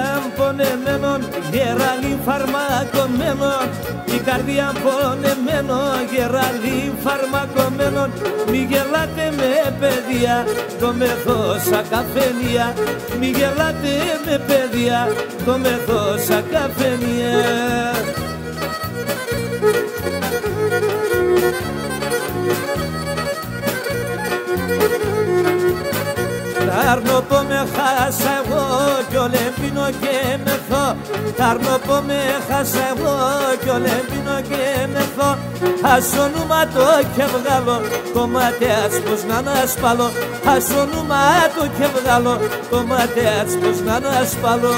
πονεμένων, γεραλή φαρμακωμένων. Η καρδιά πονεμένων, γεραλή φαρμακωμένων. Μη γελάτε με παιδιά, το μεθόσα καφενεία. Μη γελάτε με παιδιά, το μεθόσα καφενεία. Τάρνοπο με χάσα εγώ κι ολεμπίνω και μεθώ. Τάρνοπο με χάσα εγώ κι ολεμπίνω και μεθώ. Ασονούμα το και βγάλω το ματέας πως να ανασπάλω. Ασονούμα το και βγάλω το ματέας πως να ανασπάλω.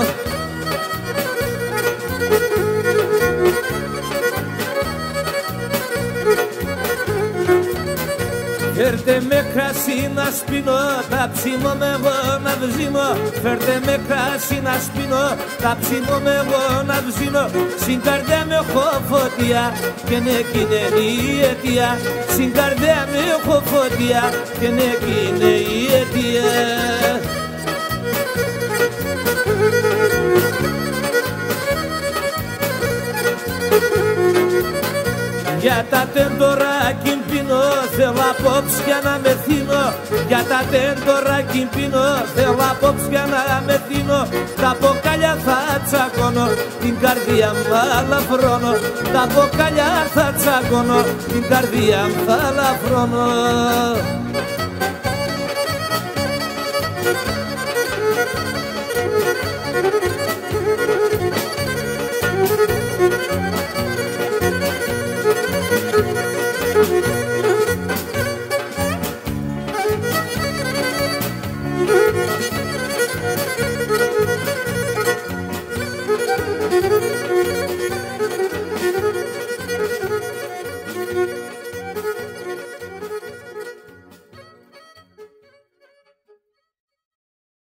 Φέρτε με κρασί να σπίνω, τα ψήνω με εγώ να βζίνω. Φέρτε με κρασί να σπίνω, τα ψήνω με εγώ να βζίνω. Στην καρδιά με έχω φωτιά και ναι κι είναι η αιτία. Στην καρδιά με έχω φωτιά και ναι κι είναι η αιτία. Για τα τέντορα κιμπίνω, θέλω απόψε για να μεθύνω. Για τα τέντορα κιμπίνω, θέλω απόψε για να μεθύνω. Τα μποκάλια θα τσακώνω, την καρδιά μου θα λαφρώνω. Τα μποκάλια θα τσακώνω, την καρδιά μου θα λαφρώνω.